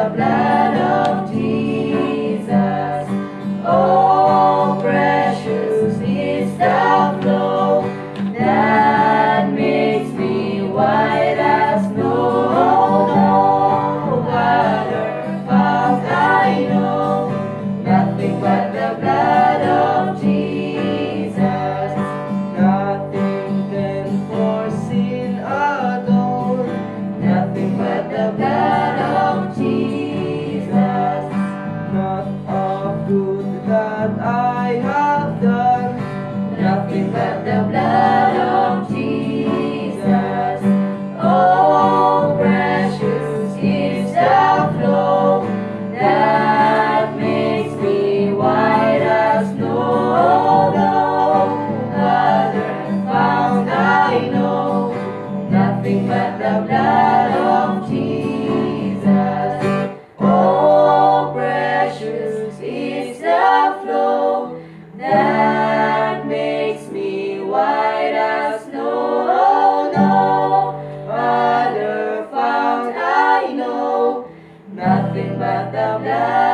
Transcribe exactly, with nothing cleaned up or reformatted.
the blood of Jesus. Oh, precious is the flow that makes me white as snow. No other fount I know, nothing but the blood of Jesus. Nothing can for sin atone, Nothing but the blood of Jesus. not of good that I have done, Nothing but the blood of Jesus. Oh, precious is the flow that makes me white as snow. No other fount I know, nothing but the blood of Jesus. Oh, precious is the flow that makes me white as snow. No other fount I know, nothing but the blood